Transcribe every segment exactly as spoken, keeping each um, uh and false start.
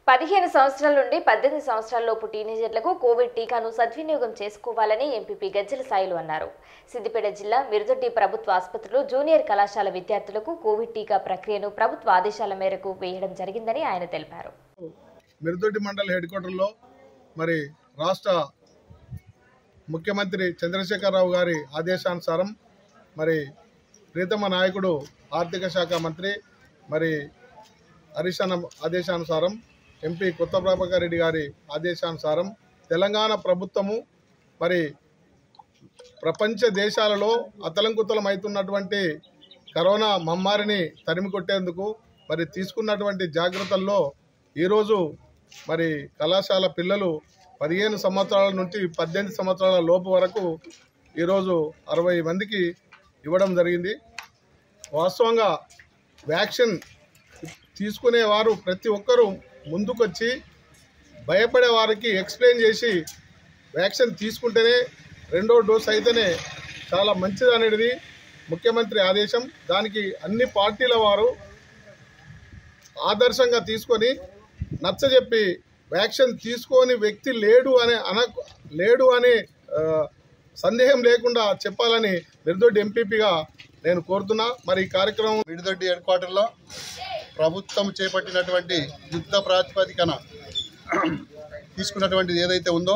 పదిహేను సంవత్సరాల నుండి పద్దెనిమిది సంవత్సరాలలోపు టీనేజర్లకు కోవిడ్ టీకాను సద్వినియోగం చేసుకోవాలని ఎంపీపీ గజ్జల సాయిలు అన్నారు. సిద్దిపేట జిల్లా మిరుదొడ్డి ప్రభుత్వ ఆసుపత్రిలో జూనియర్ కళాశాల విద్యార్థులకు కోవిడ్ టీకా ప్రక్రియను ప్రభుత్వ ఆదేశాల మేరకు వేయడం జరిగిందని ఆయన తెలిపారు. మిరుదొడ్డి మండల హెడ్ క్వార్టర్లో మరి రాష్ట్ర ముఖ్యమంత్రి చంద్రశేఖరరావు గారి ఆదేశానుసారం మరి ప్రీతమ నాయకుడు ఆర్థిక శాఖ మంత్రి మరి హరీష్ అన్న ఆదేశానుసారం ఎంపీ కొత్త ప్రభాకర్ రెడ్డి గారి ఆదేశానుసారం తెలంగాణ ప్రభుత్వము మరి ప్రపంచ దేశాలలో అతలంకుతలం అవుతున్నటువంటి కరోనా మమ్మారిని తరిమి కొట్టేందుకు మరి తీసుకున్నటువంటి జాగ్రత్తల్లో ఈరోజు మరి కళాశాల పిల్లలు పదిహేను సంవత్సరాల నుంచి పద్దెనిమిది సంవత్సరాల లోపు వరకు ఈరోజు అరవై మందికి ఇవ్వడం జరిగింది. వాస్తవంగా వ్యాక్సిన్ తీసుకునేవారు ప్రతి ఒక్కరూ ముందుకొచ్చి భయపడే వారికి ఎక్స్ప్లెయిన్ చేసి వ్యాక్సిన్ తీసుకుంటేనే రెండో డోస్ అయితేనే చాలా మంచిది అనేది ముఖ్యమంత్రి ఆదేశం. దానికి అన్ని పార్టీల వారు ఆదర్శంగా తీసుకొని నచ్చజెప్పి వ్యాక్సిన్ తీసుకోని వ్యక్తి లేడు అనే అన లేడు అనే సందేహం లేకుండా చెప్పాలని మిరుదొడ్డి ఎంపీపీగా నేను కోరుతున్నా. మరి ఈ కార్యక్రమం మిరుదొడ్డి హెడ్ క్వార్టర్లో ప్రభుత్వం చేపట్టినటువంటి యుద్ధ ప్రాతిపదికన తీసుకున్నటువంటిది ఏదైతే ఉందో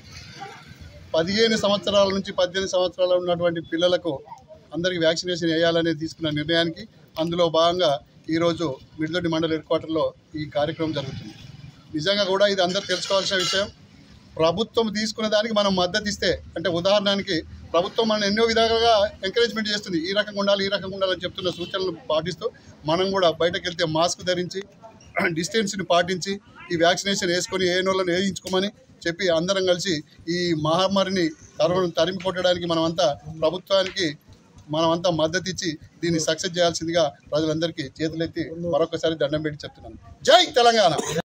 పదిహేను సంవత్సరాల నుంచి పద్దెనిమిది సంవత్సరాలు ఉన్నటువంటి పిల్లలకు అందరికీ వ్యాక్సినేషన్ వేయాలనేది తీసుకున్న నిర్ణయానికి అందులో భాగంగా ఈరోజు మిరుదొడ్డి మండల హెడ్ క్వార్టర్లో ఈ కార్యక్రమం జరుగుతుంది. నిజంగా కూడా ఇది అందరూ తెలుసుకోవాల్సిన విషయం. ప్రభుత్వం తీసుకునే దానికి మనం మద్దతు ఇస్తే, అంటే ఉదాహరణకి ప్రభుత్వం మనం ఎన్నో విధాలుగా ఎంకరేజ్మెంట్ చేస్తుంది, ఈ రకంగా ఉండాలి ఈ రకంగా ఉండాలని చెప్తున్న సూచనలు పాటిస్తూ మనం కూడా బయటకు వెళ్తే మాస్క్ ధరించి డిస్టెన్స్ని పాటించి ఈ వ్యాక్సినేషన్ వేసుకొని ఏ నోళ్ళని వేయించుకోమని చెప్పి అందరం కలిసి ఈ మహమ్మారిని కరోనాను తరిమి కొట్టడానికి మనమంతా ప్రభుత్వానికి మనమంతా మద్దతు ఇచ్చి దీన్ని సక్సెస్ చేయాల్సిందిగా ప్రజలందరికీ చేతులెత్తి మరొకసారి దండం పెట్టి చెప్తున్నాను. జై తెలంగాణ.